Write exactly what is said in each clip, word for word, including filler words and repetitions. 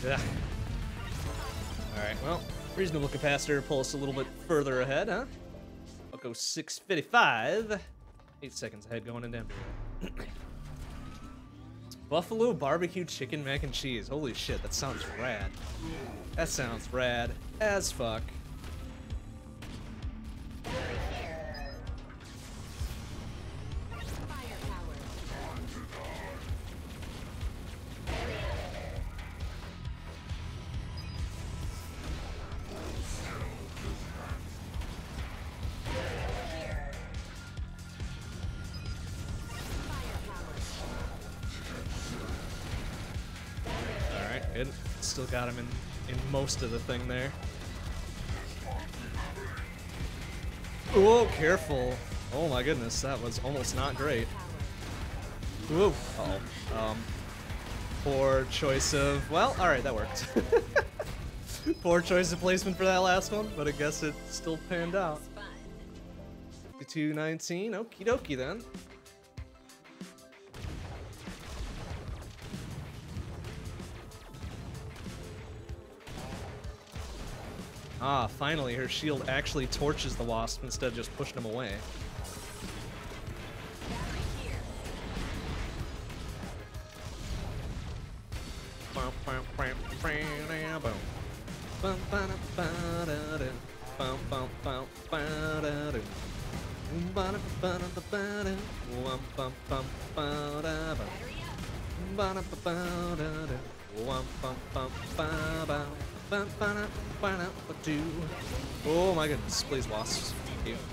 Yeah. Alright, well, reasonable capacitor, pull us a little bit further ahead, huh? I'll go six fifty-five. Eight seconds ahead going into empty. Buffalo barbecue chicken mac and cheese. Holy shit, that sounds rad. That sounds rad as fuck. Alright, good. Still got him in, in most of the thing there. Oh, careful. Oh my goodness, that was almost not great. Whoa. Uh-oh. Um, poor choice of... Well, alright, that worked. Poor choice of placement for that last one, but I guess it still panned out. fifty-two nineteen, okie dokie then. Ah, finally, her shield actually torches the wasp instead of just pushing him away. Oh my goodness, please wasps. Thank you.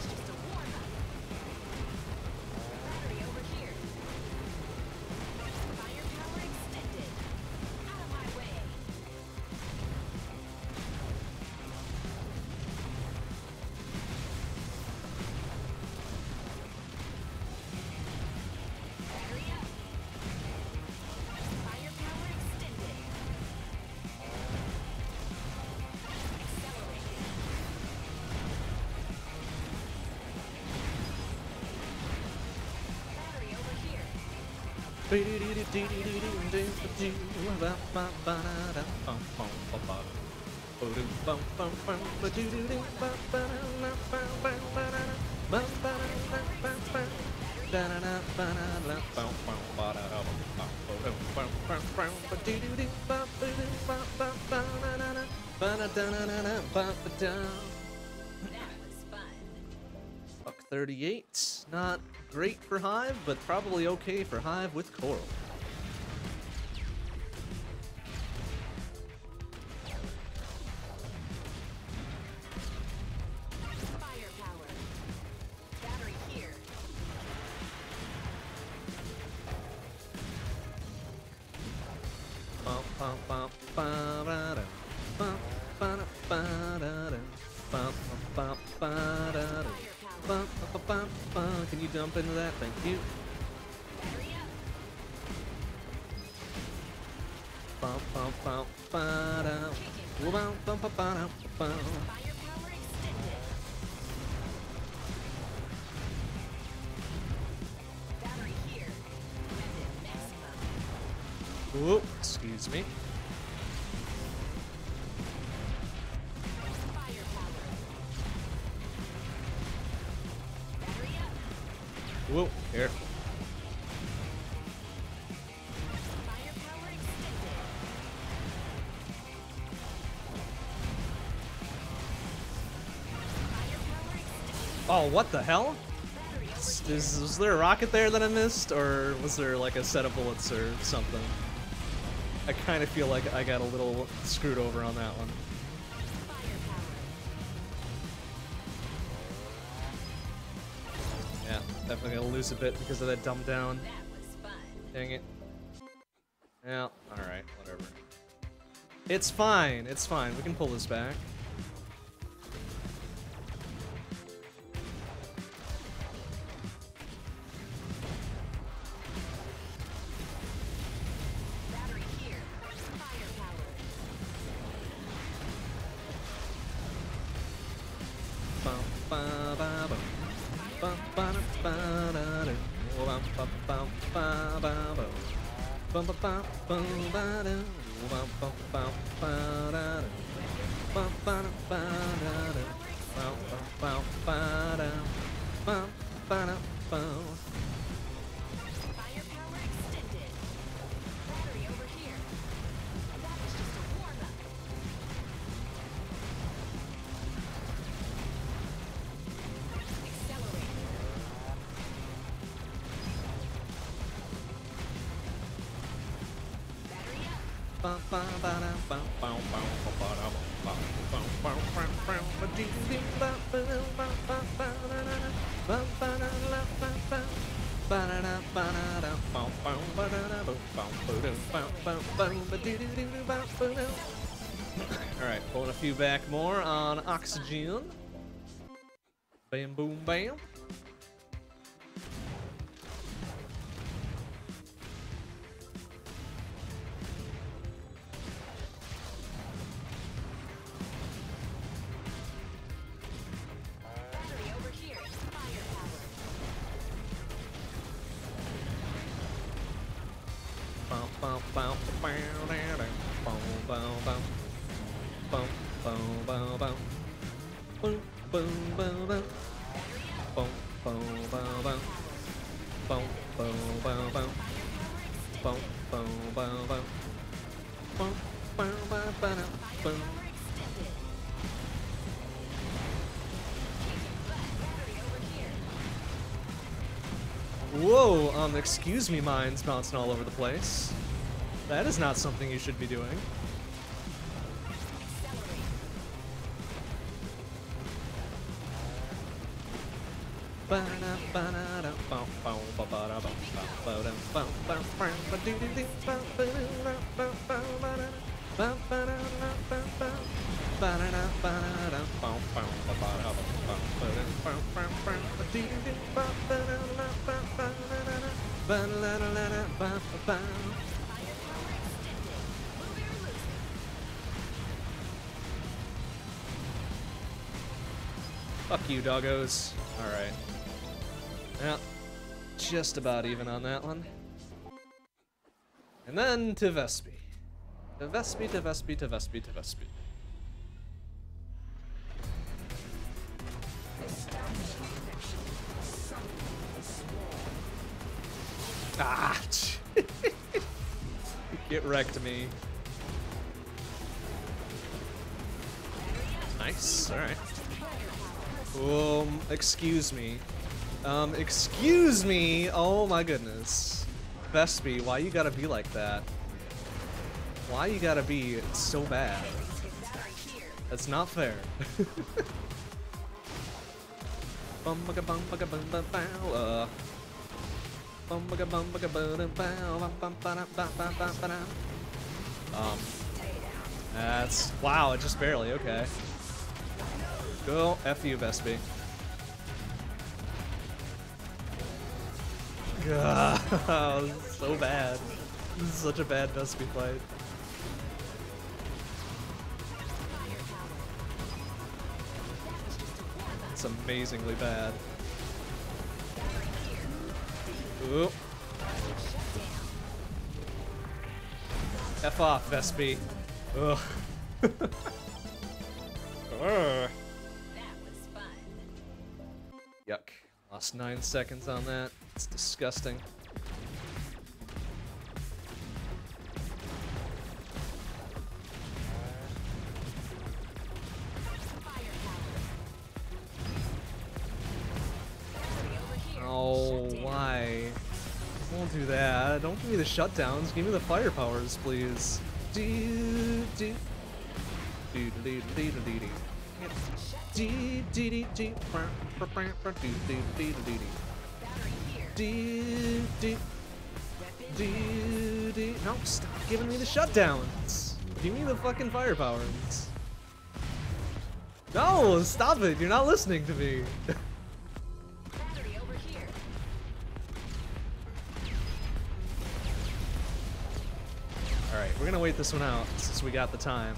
Buck thirty-eight, not great for Hive, but probably okay for Hive with Coral. Firepower. Battery here. Bum, bum, bum, ba-da-da. Bum, ba-da, ba-da-da. Bum, bum, bum, ba-da-da. Bum, bum, bum, bum. Can you dump into that? Thank you. Battery up. Bum, bum, bum, ba-da. Bum, bum, bum, ba-da, bum. Firepower extended. Battery here. Method maximum. Whoop, excuse me. Firepower. Battery up. Whoa, careful. Firepower extended. Firepower extended. Oh, what the hell? Battery over Is, here. is- was there a rocket there that I missed, or was there like a set of bullets or something? I kind of feel like I got a little screwed over on that one. Firepower. Yeah, definitely gonna lose a bit because of that dumb down. That was fun. Dang it. Yeah, alright, whatever. It's fine, it's fine. We can pull this back. Battery here. Firepower. Bum, ba, ba, bum. Bum, ba, da, ba, da, da. Bum, ba, bum, ba, ba, bum. Bum, ba, ba, bum, ba, da. Firepower extended. Battery over here. That was just a warm-up. Accelerate. Battery up. Alright, pulling a few back more on oxygen. Bam, boom, bam. Battery over here. Firepower. Bum, bum, bum, bum, bum, bum, bum. Bum, bum, bum, bum. Boom, boom, boom, boom. Boom, boom, boom, boom. Boom, boom, boom, boom. Boom, boom, boom, boom. Boom, boom, boom, boom, boom. Firepower extended. Battery over here. Whoa, um, excuse me, mine's bouncing all over the place. That is not something you should be doing. Accelerate. Firepower extended. Move it or lose it. Fuck you, doggos. Alright. Yeah, just about even on that one. And then to Vespi. To Vespi, to Vespi, to Vespi, to Vespi. Ah! Get wrecked, me. Nice, alright. Um, excuse me. Um, excuse me! Oh my goodness. Vespi, why you gotta be like that? Why you gotta be so bad? Battery here. That's not fair. Bum bugga bum bugga bum bum bow. Uh. Bum bugga bum bugga bum bow. Bum bum ba da ba ba ba ba da. Um. That's wow. It just barely. Okay. Go F you, Vespi. God, this is so bad. This is such a bad Vespi fight. It's amazingly bad. Ooh. F off, Vespi. Ugh. Ugh. That was fun. Yuck. Lost nine seconds on that. It's disgusting. Oh, why? Don't do that. Don't give me the shutdowns. Give me the firepowers, please. Do do do do do do do do. Do do do do. Do do do do. Do do do do. No, stop giving me the shutdowns. Give me the fucking firepowers. No, stop it. You're not listening to me. Battery over here. Alright, we're gonna wait this one out since we got the time.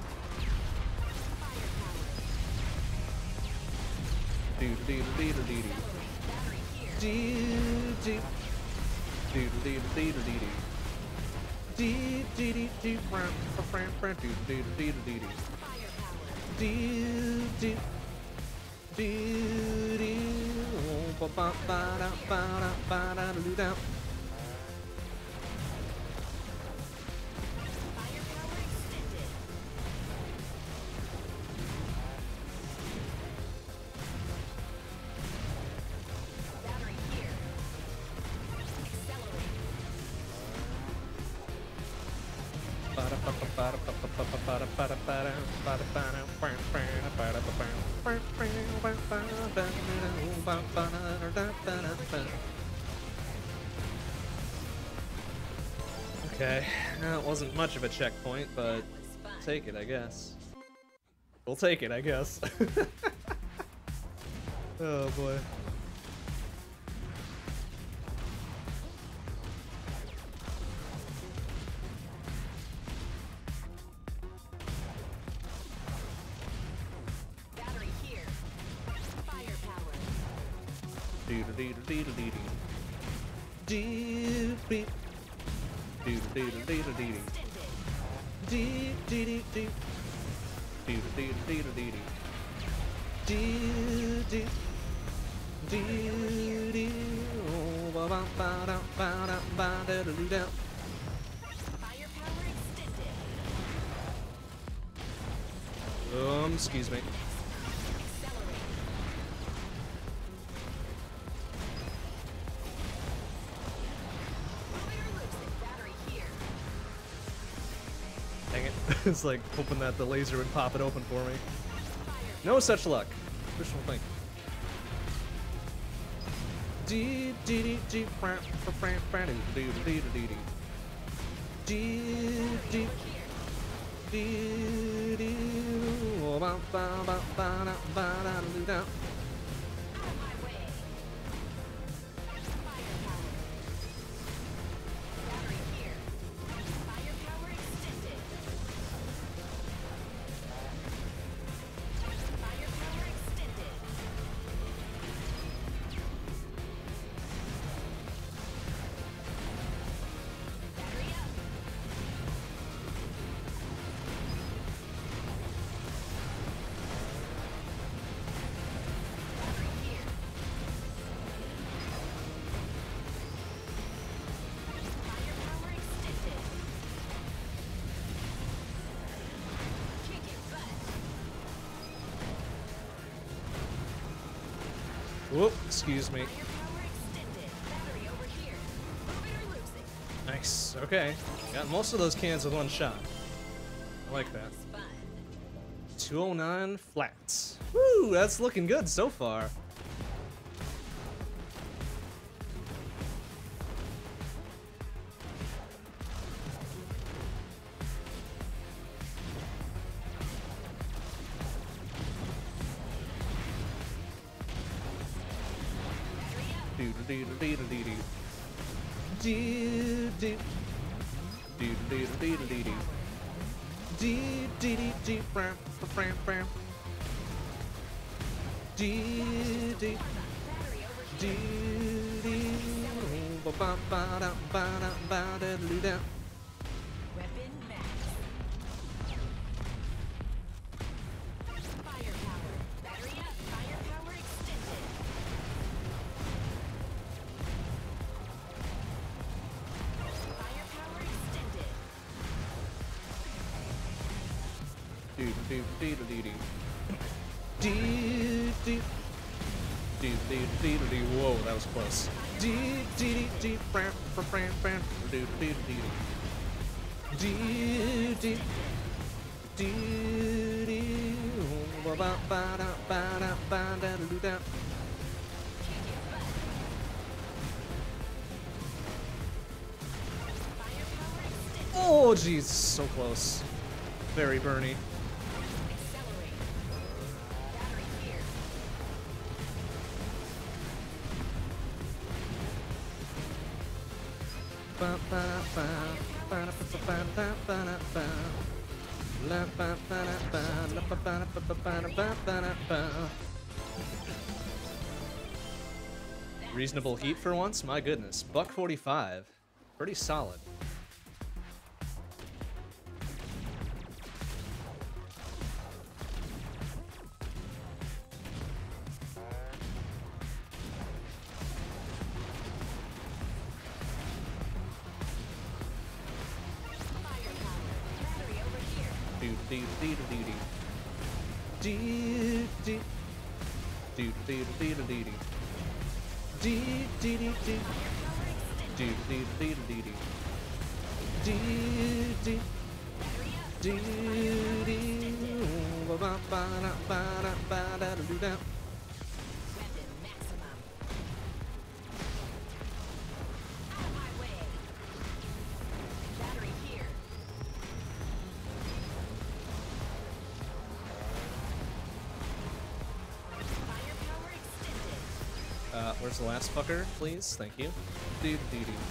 Do do do do do do. Battery here. Do do do do do do do do. Dee dee dee dee fram fram fram doo doo doo doo doo. Firepower. Doo doo doo doo. Oh, ba ba ba da ba da ba da doo da. Firepower extended. Battery here. Accelerate. Ba da ba ba ba da ba ba ba ba da ba da ba da ba da ba da ba ba ba da ba ba ba ba ba ba ba ba da ba da ba. Okay, that wasn't much of a checkpoint, but That was fun. take it, I guess. We'll take it, I guess. Oh boy. Battery here. Firepower. Doodle doodle doodle doodle. Doodle beep. Doodle doodle doodle doodle. Extended. Dee dee dee dee. Doodle doodle doodle doodle. Dee dee. Dee dee. Oh, ba ba ba da ba da ba da da doo da. Firepower extended. Um, excuse me. Accelerate. Move it or lose it. Battery here. Dang it. It's like hoping that the laser would pop it open for me. Fire. No such luck. Wishful thinking. Dee dee dee dee fran fran fran fran doo doo doo doo doo. Dee dee Here. dee dee. Oh, ba ba ba ba da ba da doo da. Out of my way. Firepower. Battery here. Firepower extended. Firepower extended. Battery up. Battery here. Firepower extended. Kick it butt. Whoop, excuse me. Firepower extended. Battery over here. Move it or lose it. Nice. Okay. Got most of those cans with one shot. I like that. It's fun. two oh nine flats. Woo, that's looking good so far. Battery up. Doodle doodle doodle doodle. Doo doo. Doodle doodle doodle doodle. Dee dee dee dee fram fram fram. Dee dee Battery over here. dee dee. Ba ba ba da ba da ba da doo da. Weapon max. Firepower. Battery up. Firepower extended. Firepower extended. Doodle doodle doodle doodle. Dee dee. Doodle doodle doodle doodle. Whoa, that was close. Dee dee dee dee fram fram fram fram. Doodle doodle doodle. Dee dee. Dee dee. Ba ba ba da ba da ba da doo da. Kick it butt. Firepower extended. Oh, jeez, so close. Very burny. Accelerate. Battery here. Ba ba ba ba da ba ba da ba da ba. La ba ba da ba la ba ba da ba ba ba da ba ba da ba. Reasonable heat for once? My goodness. Buck forty-five. Pretty solid. dee dee dee dee. Dee dee. Dee dee dee dee dee. Dee dee dee dee. Dee dee dee dee dee. Dee dee. Dee dee. Ba ba ba da ba da ba da da do da. Weapon maximum. Out of my way. Battery here. Firepower extended. Uh, where's the last fucker, please? Thank you. Dee dee dee.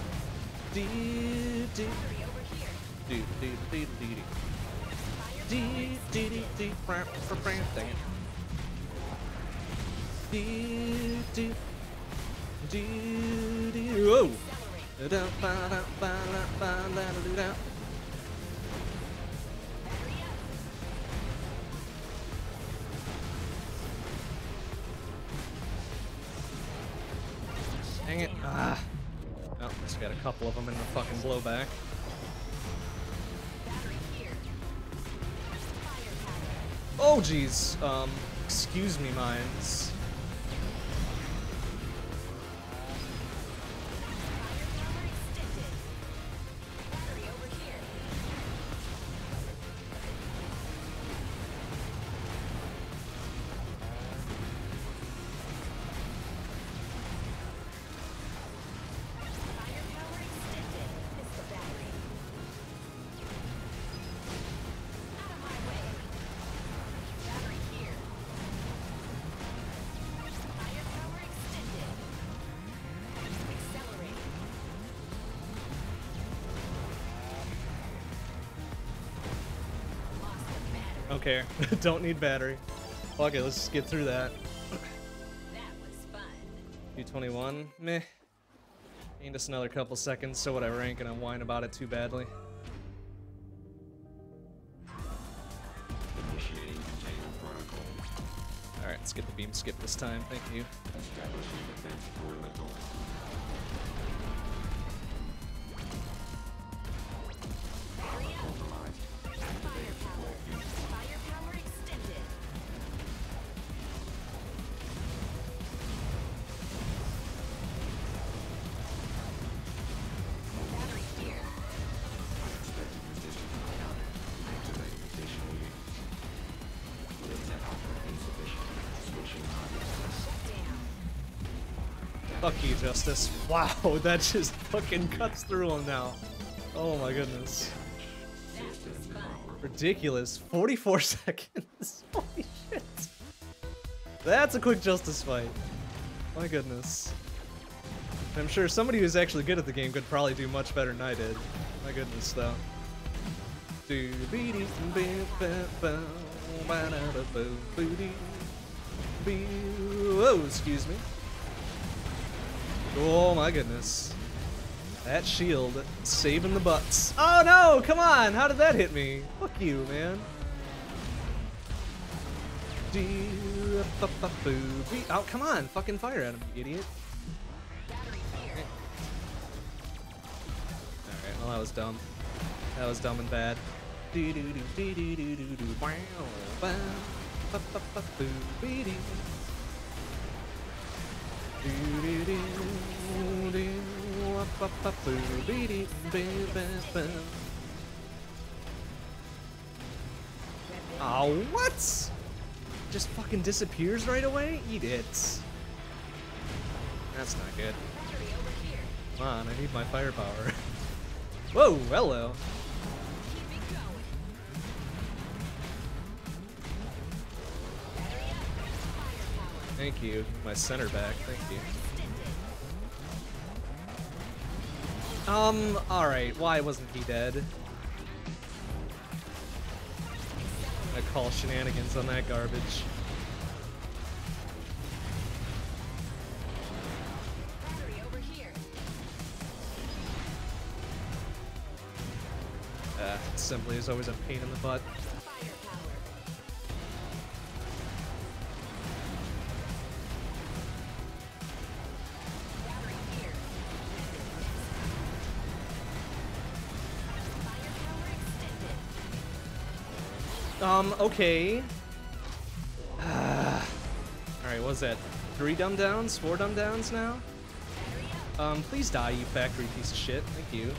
Dee dee. Battery over here. Dee dee dee dee dee. Firepower Dee dee dee dee. Brap, brap, brap. Dang it. Dee dee. Dee dee. Whoa. accelerate. Da ba da ba da ba da da do da. Battery up. Dang it. Ah. Oh, just got a couple of them in the fucking blowback. Battery here. Firepower. Oh, jeez. Um, excuse me, mines. Firepower extended. Battery over here. Firepower extended. It's the battery. Out of my way. Battery here. Firepower extended. Accelerating. Lost the battery. Okay, don't need battery. Fuck it, let's just get through that. That was fun. two twenty-one, meh. Gained us another couple seconds, so would I rank and I whine about it too badly. Initiating container protocol. Alright, let's get the beam skip this time, thank you. Establishing defense perimeter. Area. Compromised. Firepower. Firepower extended. Battery here. Expected position encountered. Activating additional units. Internet output insufficient. Switching audio. Shut down. Fuck you, Justice. Wow, that just fucking cuts through him now. Oh my goodness. That was fun. Ridiculous. forty-four seconds. Holy shit. That's a quick Justice fight. My goodness. I'm sure somebody who's actually good at the game could probably do much better than I did. My goodness, though. Whoa, excuse me. Oh my goodness. That shield saving the butts. Oh no, come on, how did that hit me? Fuck you, man. Oh, come on, fucking fire at him, you idiot. Battery here. Alright, well that was dumb. That was dumb and bad. Oh, what? Just fucking disappears right away? Eat it. That's not good. Battery over here. Come on, I need my firepower. Whoa, hello. Keep it going. Battery up. Firepower. Thank you. My center back, thank you. Extended. Um, alright, why wasn't he dead? I call shenanigans on that garbage. Battery over here. Uh, assembly is always a pain in the butt. Firepower. Battery here. Firepower extended. Um, okay. Alright, what's that? Three dumb downs? Four dumb downs now? Um, please die, you factory piece of shit. Thank you.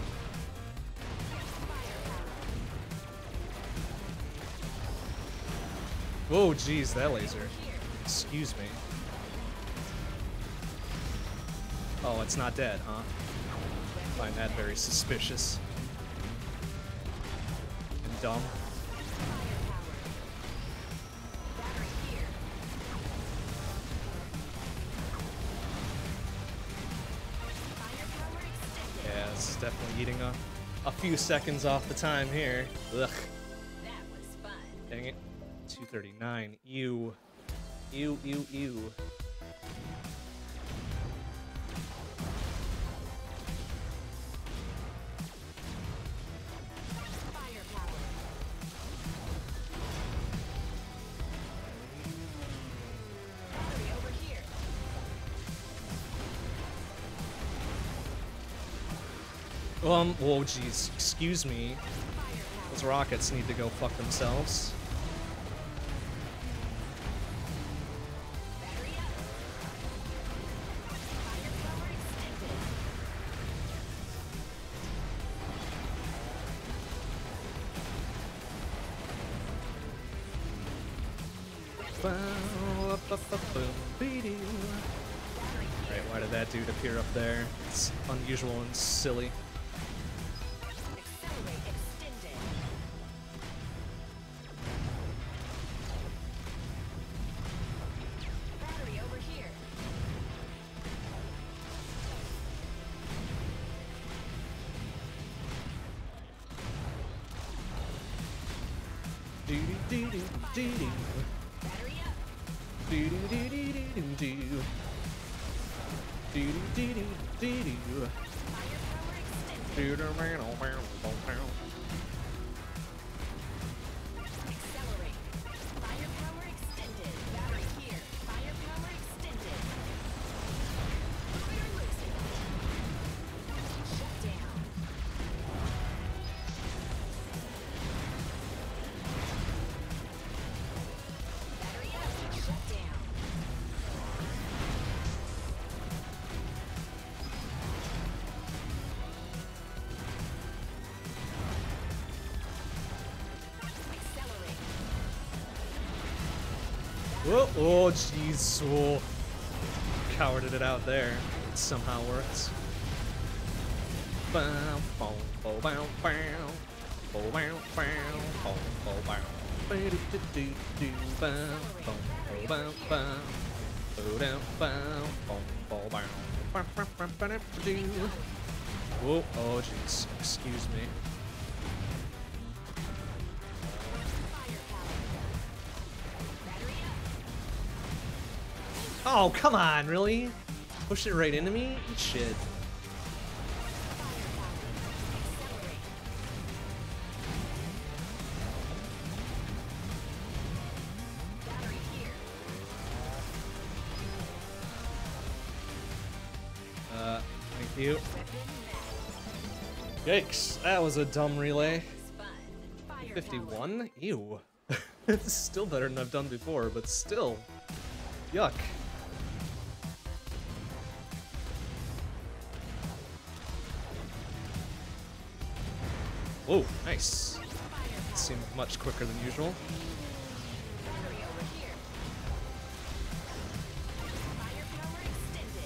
Whoa, jeez, that laser. Excuse me. Oh, it's not dead, huh? Find that very suspicious. And dumb. Yeah, this is definitely eating a, a few seconds off the time here. Ugh. That was fun. Dang it. two thirty-nine. Ew. Ew, ew, ew. Firepower. Battery over here. Um, whoa, jeez. Excuse me. Firepower. Those rockets need to go fuck themselves. Battery up. Firepower extended. Alright, why did that dude appear up there? It's unusual and silly. Accelerate extended. Battery over here. Battery up. Firepower extended. Accelerate. Firepower extended. Battery here. Firepower extended. Fire losing. Shut down. Battery up. Shut down. Accelerate. Whoa, oh, jeez. Oh. Cowarded it out there. It somehow works. Bow, bow, bow, bow, bow. Bow, bow, bow, bow, bow, bow. Ba-do-do-do-do, bow, bow, bow, bow, bow. Bow-down, bow, bow, bow, bow. Bow, bow, bow, bow, bow-do. Whoa, oh, jeez. Excuse me. Battery up. Oh, come on, really? Push it right into me? Eat shit. Accelerate. Battery here. Uh, thank you. Weapon max. Yikes, that was a dumb relay. It's fun. Firepower. fifty-one? Ew. It's still better than I've done before, but still. Yuck. Whoa, nice. Firepower. Seemed much quicker than usual. Battery over here. Firepower extended.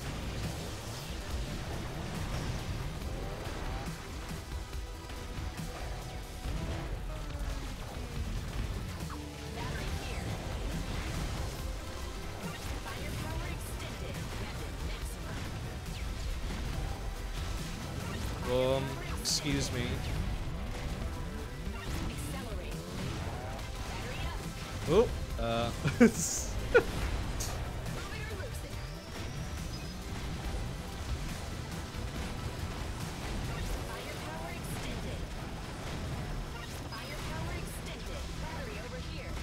Battery here. Firepower extended. Weapon maximum. Um, excuse me. Accelerate. Battery up. Oh, uh, Fire losing. Firepower extended. Firepower extended. Battery over here.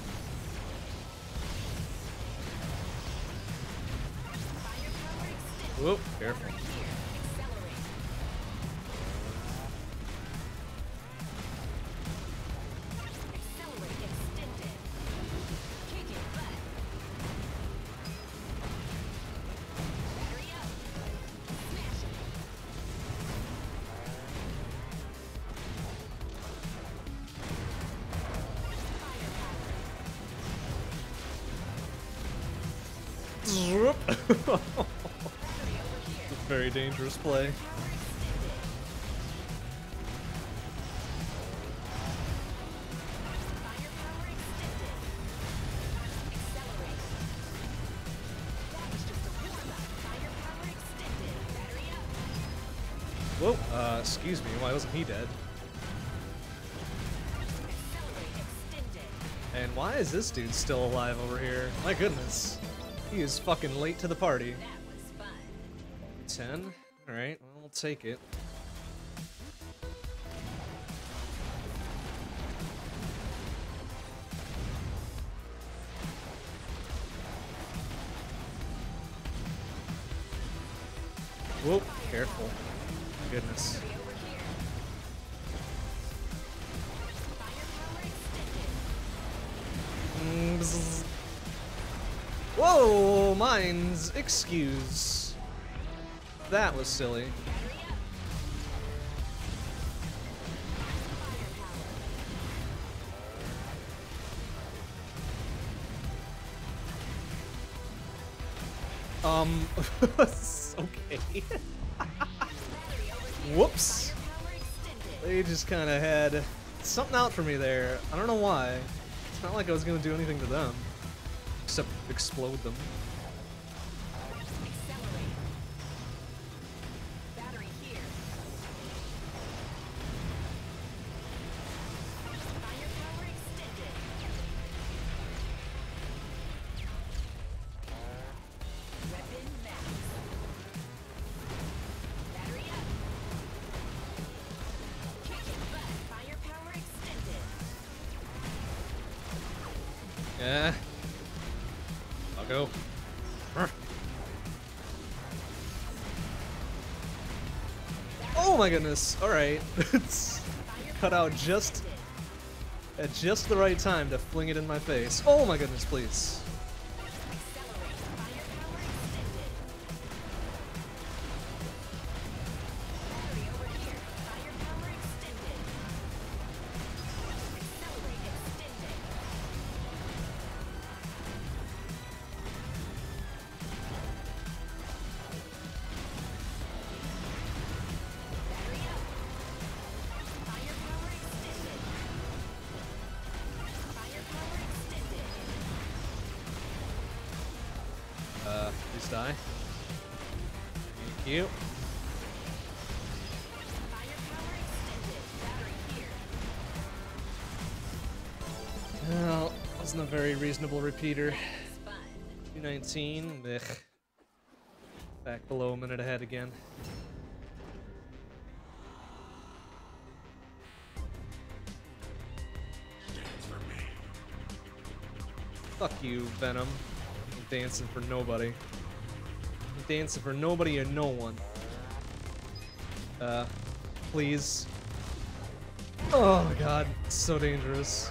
Firepower extended. Whoop, careful. Very dangerous play. Whoa, uh, excuse me, why wasn't he dead? And why is this dude still alive over here? My goodness. He is fucking late to the party. ten? Alright, well, we'll take it. Whoa, careful. My goodness. Mm, bzz. Whoa, mine's excuse. That was silly. Um, okay. Whoops. They just kind of had something out for me there. I don't know why. It's not like I was going to do anything to them. Except explode them. Yeah. I'll go. Oh my goodness. Alright. It's cut out just at just the right time to fling it in my face. Oh my goodness, please. Uh, please die. Thank you. Well, wasn't a very reasonable repeater. two nineteen, blech. Back below a minute ahead again. Fuck you, Venom. I'm dancing for nobody. I'm dancing for nobody or no one. Uh, please. Oh my god, it's so dangerous.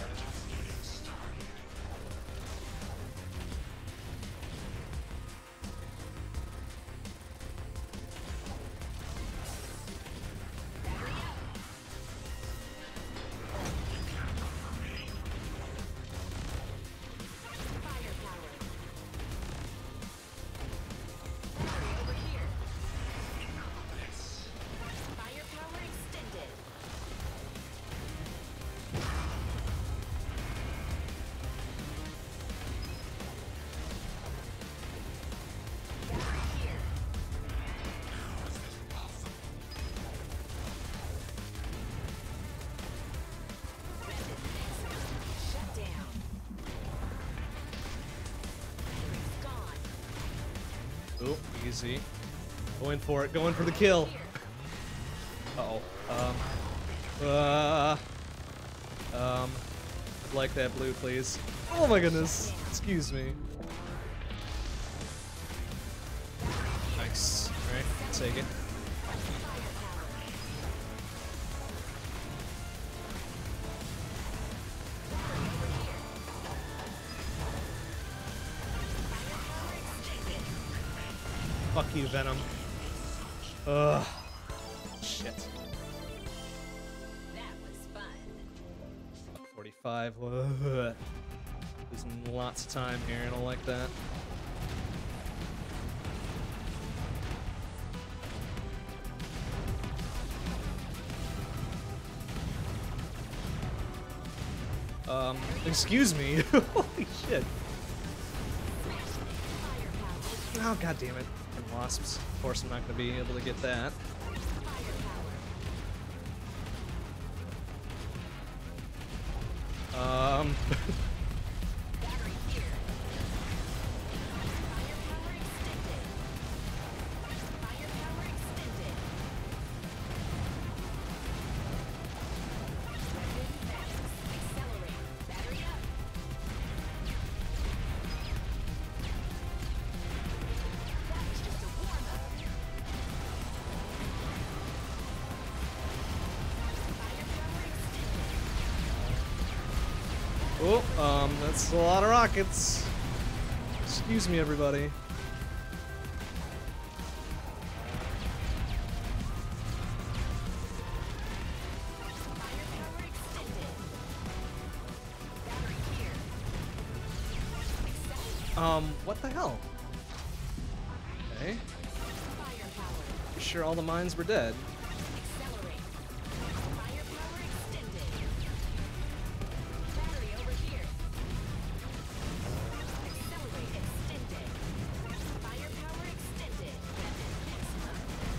Oh, easy. Going for it, going for the kill. Uh-oh. Um. Uh. Um. I'd like that blue, please. Oh my goodness. Excuse me. Nice. take it. Fuck you, Venom. Ugh. Shit. That was fun. forty-five. Ugh. Losing lots of time here. I don't like that. Um, excuse me. Holy shit. Oh, god damn it. And wasps. Of course I'm not gonna be able to get that. Um Battery here. Firepower extended. Firepower extended. Weapon max. Accelerate. Battery up. That was just a warm-up. Firepower extended. Oh, um, that's a lot of rockets. Excuse me, everybody. Firepower extended. Battery here. Accelerate. Um, what the hell? Okay. Firepower. You sure all the mines were dead? Accelerate. Firepower extended. Battery over here. Accelerate extended. Firepower extended. Maximum.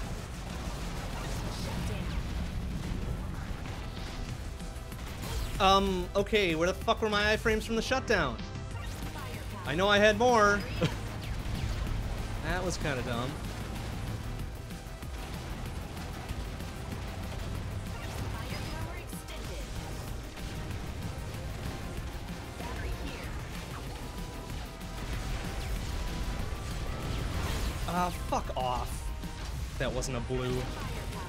Shut down. Um, okay, where the fuck were my iframes from the shutdown? Firepower. I know I had more. That was kind of dumb. Firepower extended. Battery here. Ah, fuck off. That wasn't a blue. Firepower.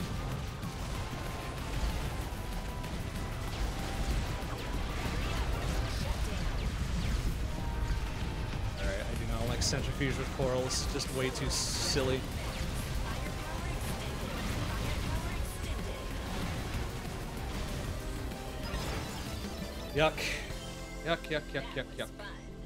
Shut down. Alright, I do not like centrifuge with corals. Just way too silly. Firepower extended. Firepower extended. Yuck. Yuck, yuck, yuck, yuck, yuck. Fun.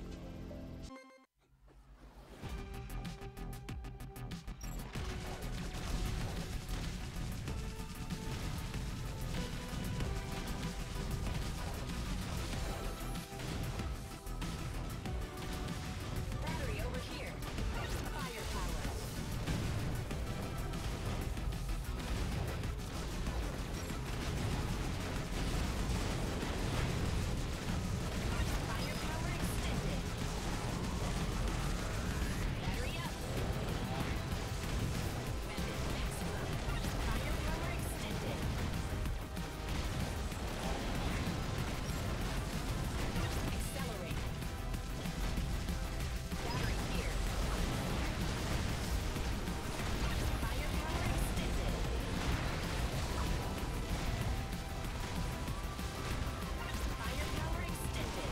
Battery over here. Firepower. Firepower extended. Battery up. Weapon maximum. Firepower extended. Accelerate. Battery here. Firepower extended. Firepower extended.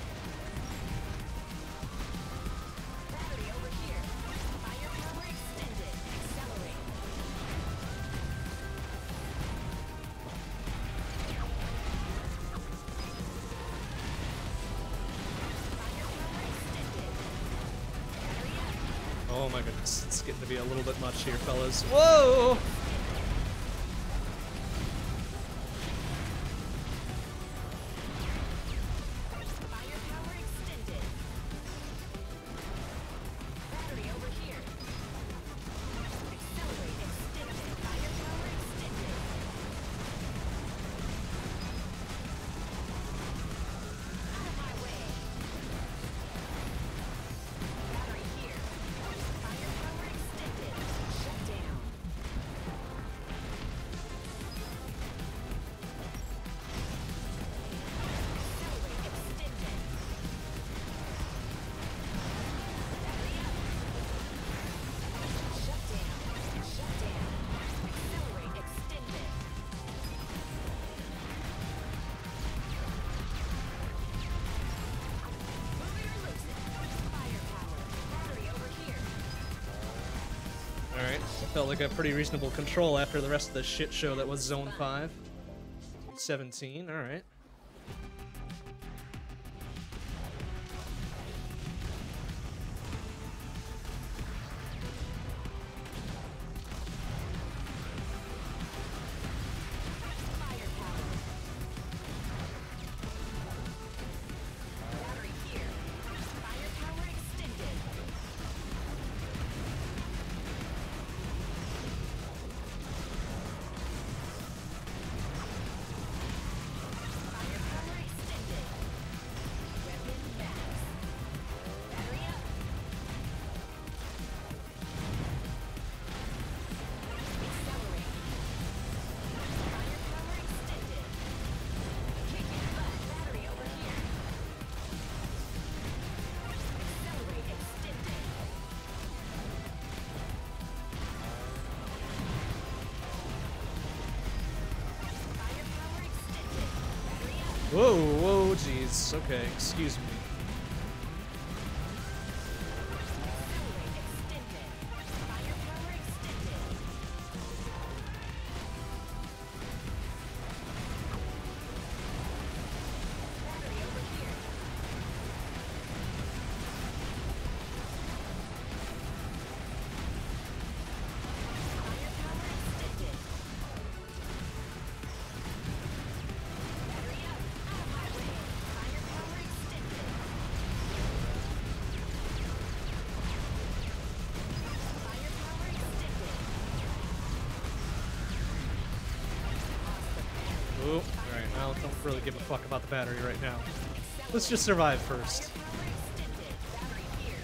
Battery over here. Firepower extended. Accelerate. Firepower extended. Battery up. Oh my goodness, it's getting to be a little bit much here, fellas. Whoa! Firepower extended. Battery over here. Accelerate extended. Firepower extended. Out of my way. Battery here. Firepower extended. Shut down. Felt like a pretty reasonable control after the rest of the shit show that was Zone five. seventeen, alright. Battery here. Firepower extended. Firepower extended. Weapon max. Battery up. Accelerate. Firepower extended. Kicking butt. Battery over here. Accelerate extended. Firepower extended. Battery up. Whoa, whoa, jeez. Okay, excuse me. Accelerate extended. Firepower extended. Battery over here. Firepower extended. Battery up. Out of my way. Firepower extended. Firepower extended. Ooh, alright, now don't really give a fuck about the battery right now. Let's just survive first. Firepower extended. Battery here.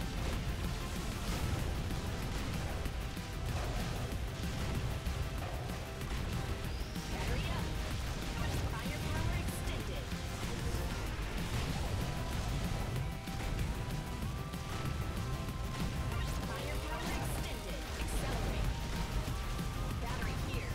Battery up. Firepower extended. Firepower extended. Accelerate. Battery here.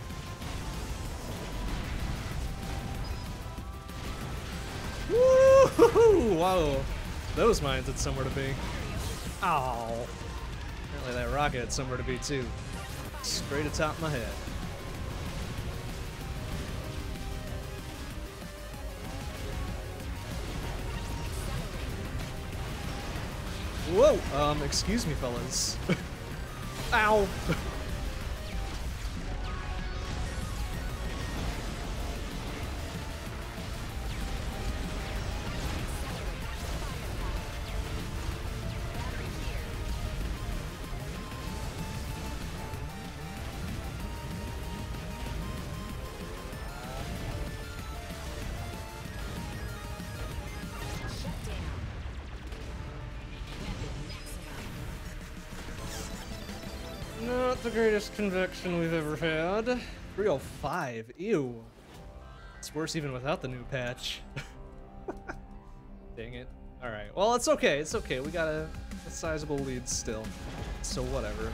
Woo! Whoa. Those mines had somewhere to be. Ow. Apparently that rocket had somewhere to be too. Straight atop my head. Whoa! Um, excuse me, fellas. Ow! Battery here. Shut down. Weapon maximum. Not the greatest convection we've ever had. three oh five, ew. It's worse even without the new patch. Dang it. Alright, well, it's okay, it's okay. We got a, a sizable lead still. So whatever.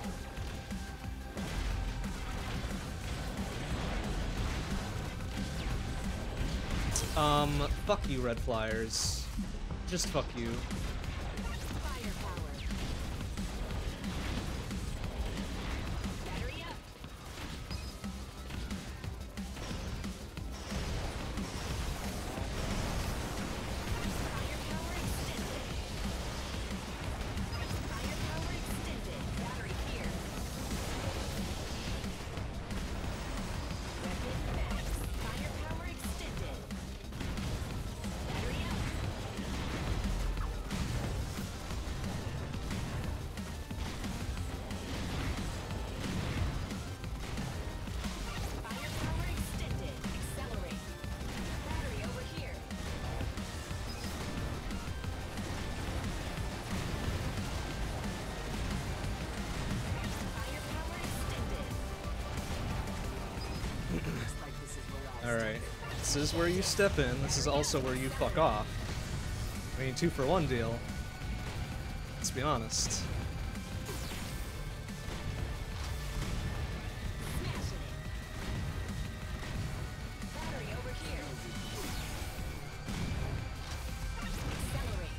Um, fuck you, Red Flyers. Just fuck you. Firepower. Battery up. Firepower extended. Firepower extended. Battery here. Weapon max. Firepower extended. Battery up. Firepower extended. Accelerate. Battery over here. Firepower extended. Alright. This is where you step in. This is also where you fuck off. I mean, two for one deal. Let's be honest. Smashing it. Battery over here. Accelerate.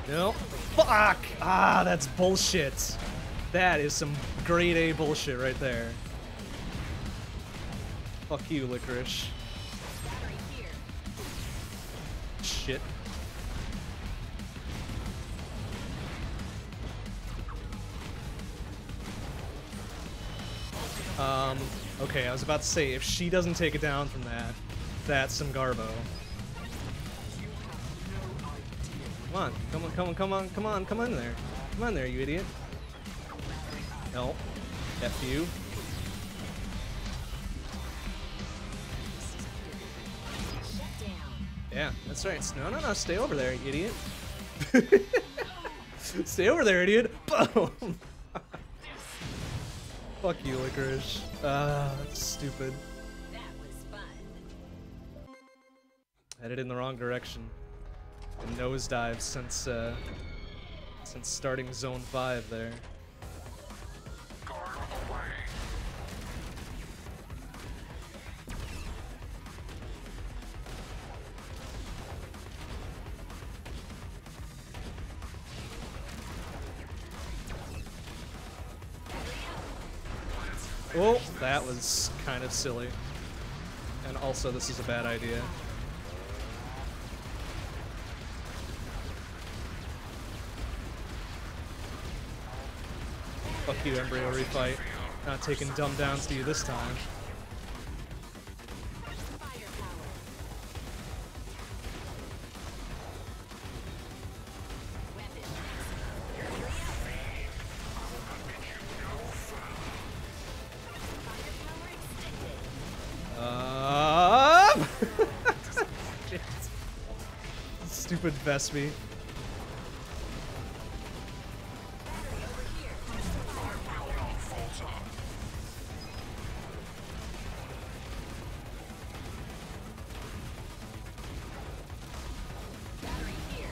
No. Fuck! Ah, that's bullshit. That is some grade A bullshit right there. Fuck you, Licorice. Battery here. Shit. Um, okay, I was about to say, if she doesn't take it down from that, that's some garbo. Come on, come on, come on, come on, come on, come on there. Come on there, you idiot. No. F you. Shut down. Yeah, that's right. No, no, no, stay over there, you idiot. Stay over there, idiot. Boom. Fuck you, Licorice. Ah, that's stupid. That was fun. Headed in the wrong direction. And nosedive since, uh, since starting zone five there. Oh, that was kind of silly. And also, this is a bad idea. Fuck you, Embryo Refight. Not taking dumb downs to you this time. Firepower. Weapon. Firepower extended. Uh, Shit. Stupid Vespi. Battery over here. Battery here.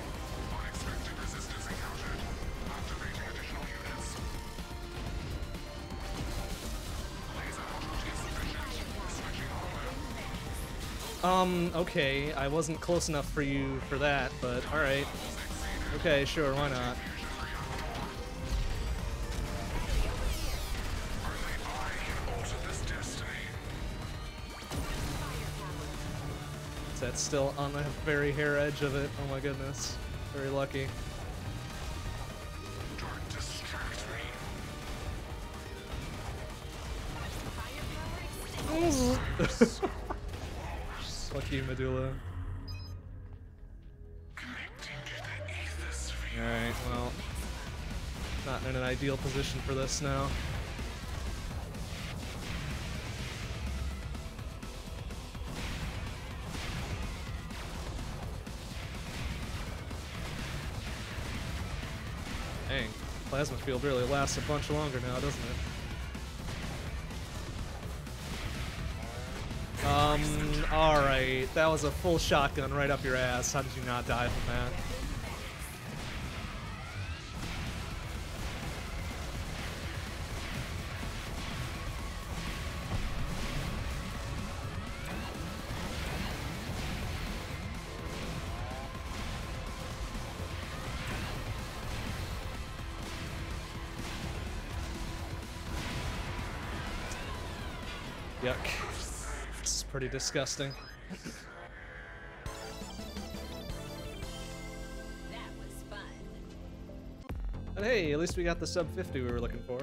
Um, okay, I wasn't close enough for you for that, but alright. Okay, sure, why not? That's still on the very hair edge of it. Oh my goodness. Very lucky. Firepower extended. Fuck you, Medulla. Alright, well. Not in an ideal position for this now. Dang, plasma field really lasts a bunch longer now, doesn't it? Um, alright, that was a full shotgun right up your ass. How did you not die from that? Yuck. This is pretty disgusting. That was fun. But hey, at least we got the sub fifty we were looking for.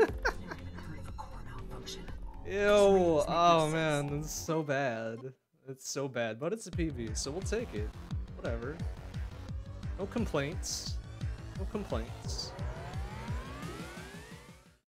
Ew, oh man, that's so bad. It's so bad, but it's a P V, so we'll take it. Whatever. No complaints. No complaints.